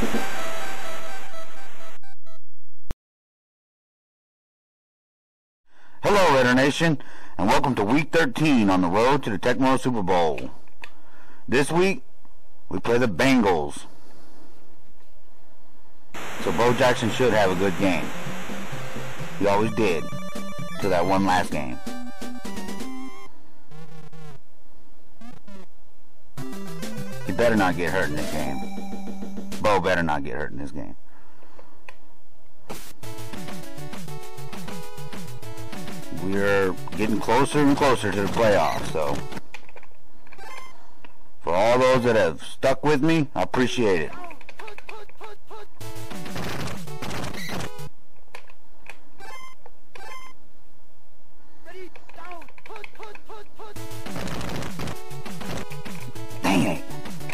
Hello, Raider Nation, and welcome to Week 13 on the road to the Tecmo Super Bowl. This week, we play the Bengals. So Bo Jackson should have a good game. He always did, till that one last game. He better not get hurt in this game. Bo better not get hurt in this game. We're getting closer and closer to the playoffs, so for all those that have stuck with me, I appreciate it. Dang it.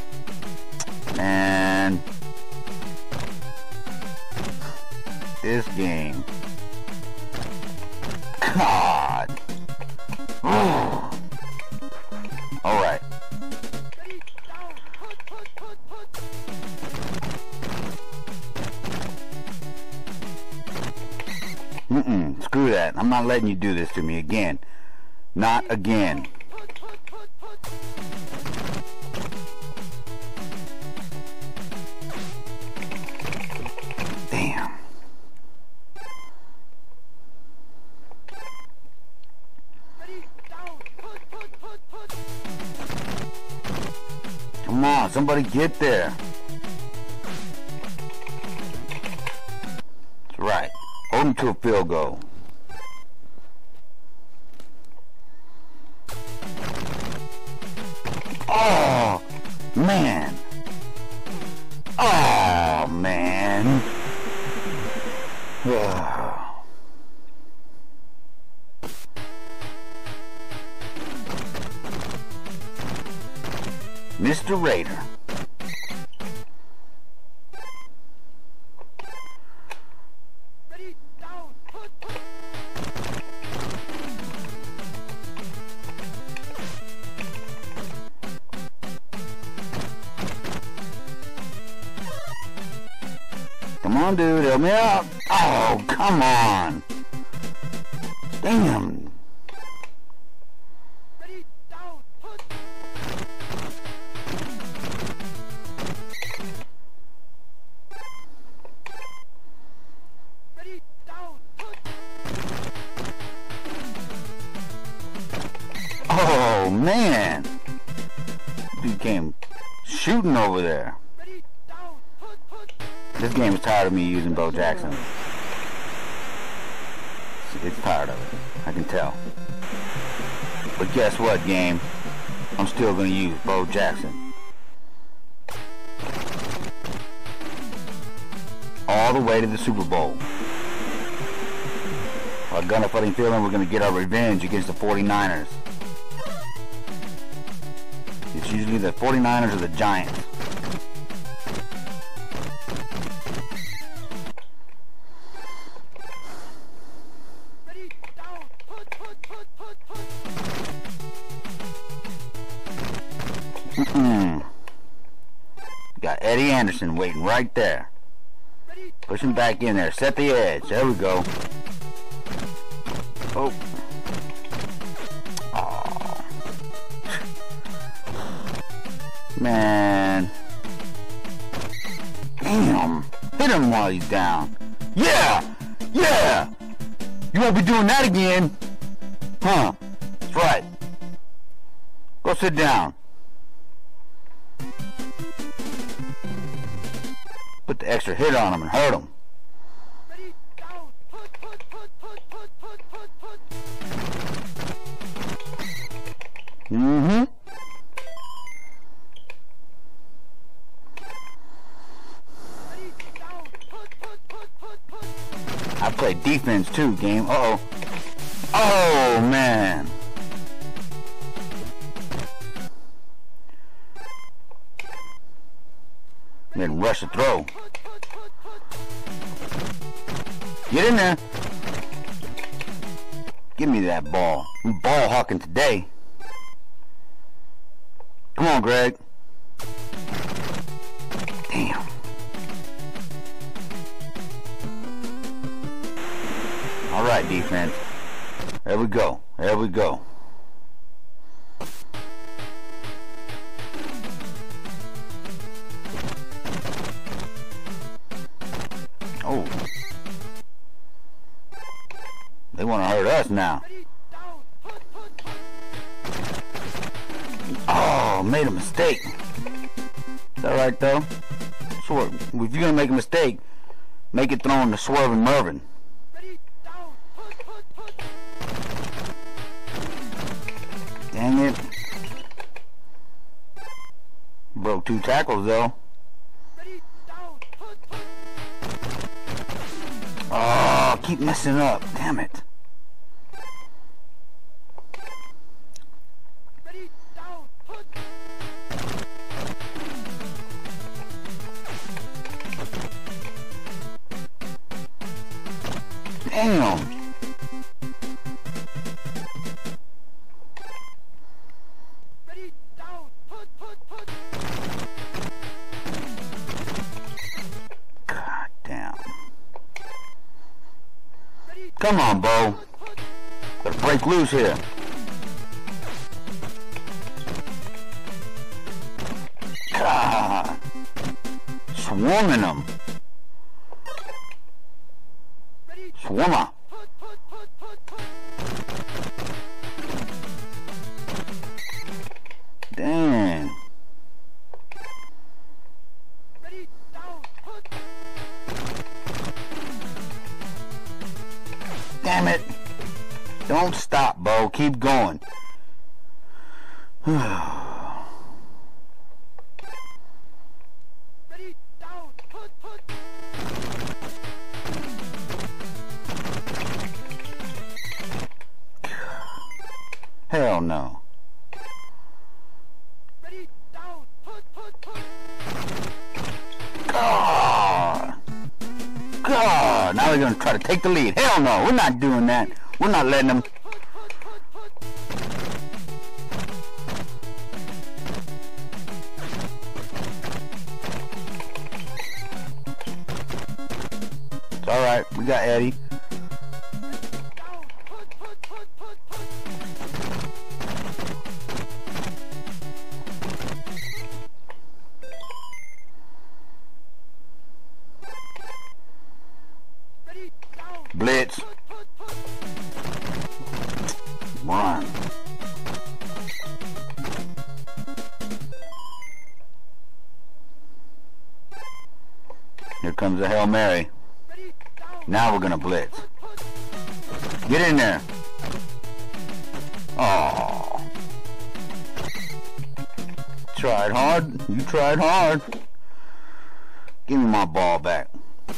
Man. This game. God. Alright. Screw that. I'm not letting you do this to me again. Not again. Damn. Come on, somebody get there. That's right. Hold him to a field goal. Oh, man. Oh, man. Mr. Raider. Come on, dude, help me out. Oh, come on. Damn. Oh, man. Dude came shooting over there. This game is tired of me using Bo Jackson. It's tired of it. I can tell. But guess what, game? I'm still going to use Bo Jackson. All the way to the Super Bowl. I got a funny feeling we're going to get our revenge against the 49ers. It's usually the 49ers or the Giants. Got Eddie Anderson waiting right there. Push him back in there. Set the edge. There we go. Oh. Oh. Man. Damn. Hit him while he's down. Yeah! Yeah! You won't be doing that again. Huh. That's right. Go sit down. Put the extra hit on him and hurt him. I play defense too, game. Uh-oh. Oh, man. Then rush the throw. Get in there. Give me that ball. I'm ball hawking today. Come on, Greg. Damn. right, defense. There we go. There we go. Oh. They want to hurt us now. Oh, made a mistake. Is that right, though? Swerve. If you're going to make a mistake, make it throwing the swerving Mervin. Dang it. Broke 2 tackles, though. Oh, keep messing up. Damn it. Damn. God damn. Come on, Bo. Gotta break loose here. God. Swarming them. Swarmer. Dang. Damn it. Don't stop, Bo. Keep going. Hell no. God. God. Now they're going to try to take the lead. Hell no. We're not doing that. We're not letting them. It's alright. We got Eddie. Blitz. Run. Here comes the Hail Mary. Now we're gonna blitz. Get in there. Oh. Tried hard. You tried hard. Give me my ball back.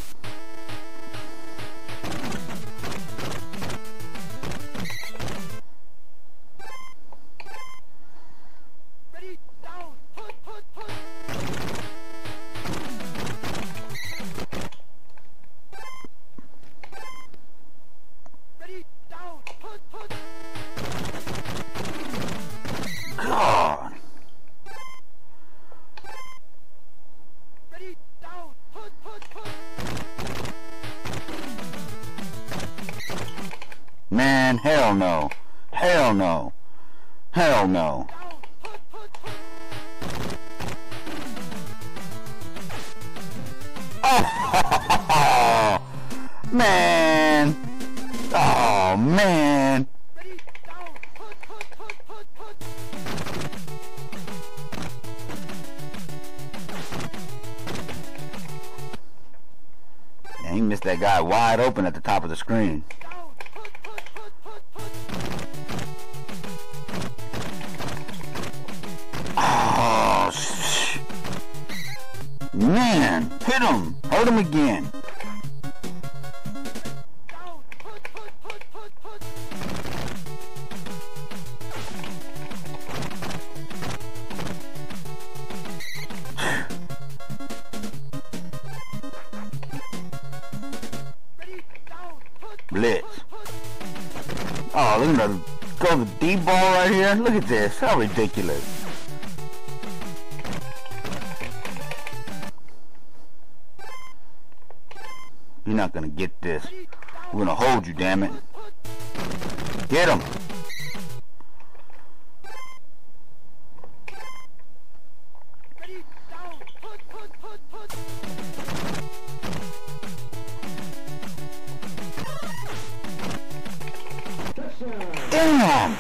God. Man, hell no. Hell no. Hell no. Oh, man. Oh, man. And he missed that guy wide open at the top of the screen. Oh, man, hit him. Hurt him again. Blitz. Oh, look at the go the deep ball right here. Look at this. How ridiculous. You're not gonna get this. We're gonna hold you, damn it. Get him. Damn!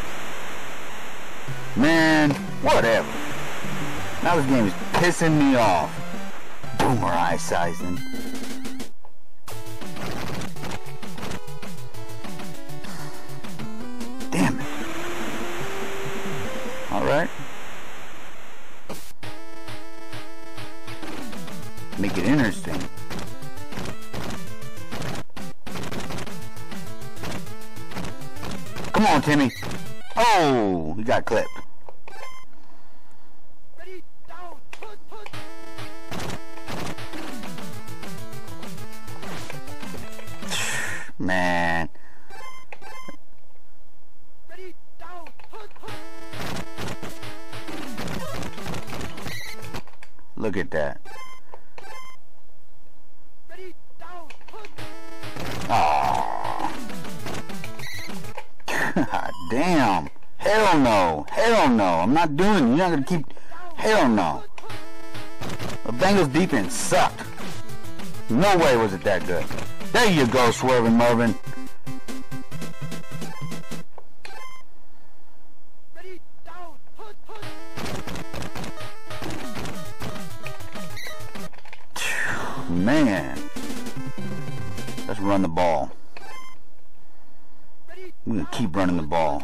Man, whatever. Now this game is pissing me off. Boomer Esiason. Damn it. Alright. Make it interesting. Come on, Timmy. Oh, he got clipped. Ready, down, put. Man. Ready, down, put. Look at that. Ready, down, put. Oh. God damn. Hell no. Hell no. I'm not doing it. You're not going to keep... Hell no. The Bengals defense sucked. No way was it that good. There you go, Swerving Mervin. Ready, down, put. Man. Let's run the ball. Ready, We're going to keep running the ball.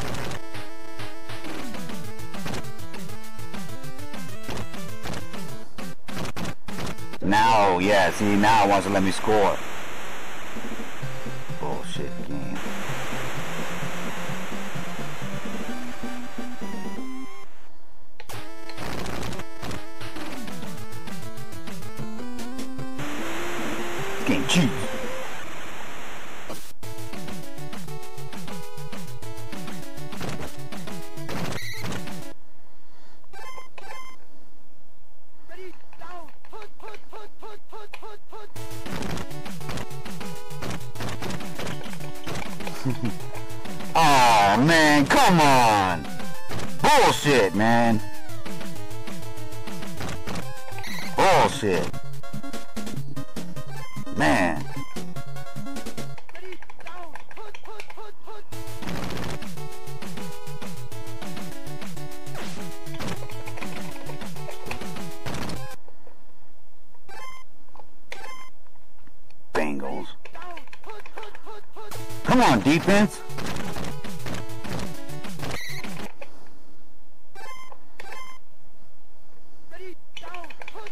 Now, yeah, see, now it wants to let me score. Bullshit game. This game cheats. ready, down, put. Oh man, come on! Bullshit, man. Bullshit. Man. Ready, down, put. Bengals. Down, put. Come on, defense. Ready, down, put.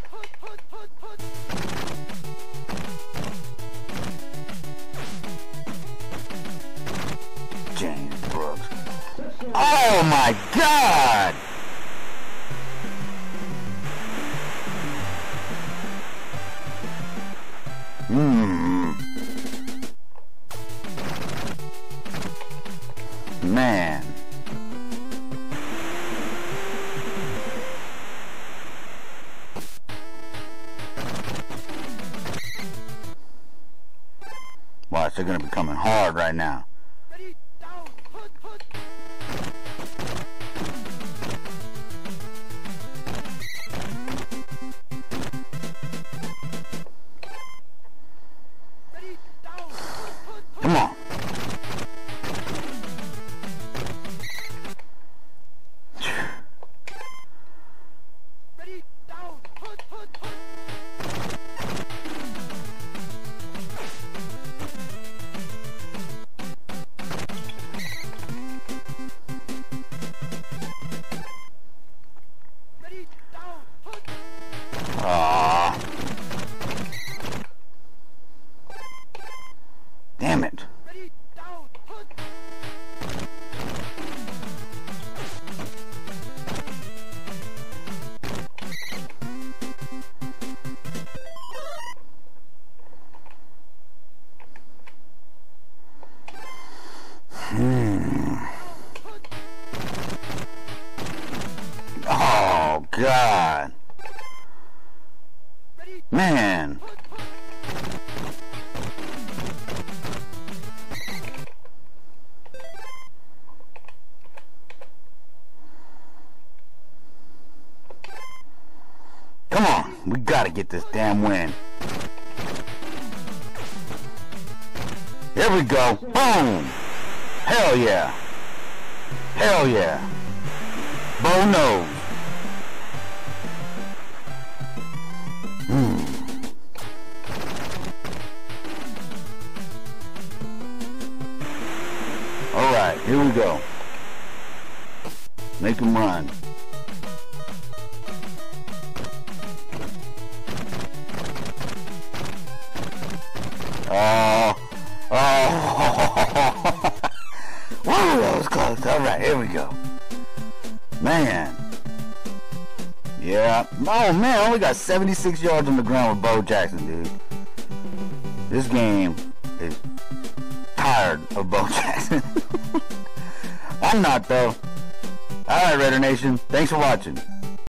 James Brooks. Oh my God! Man. Watch, they're gonna be coming hard right now. Ready, down, put. Ready, down, put. Come on. Ready, down, put. Ready, down, put. Aw. Damn it. Ready, down, put. Oh, God. Ready, Man. get this damn win. Here we go. Boom. Hell yeah. Hell yeah. Bo knows. Alright, here we go. Make him run. Oh. Whoa, that was close. Alright, here we go. Man. Yeah. Oh, man, I only got 76 yards on the ground with Bo Jackson, dude. This game is tired of Bo Jackson. I'm not, though. Alright, Raider Nation. Thanks for watching.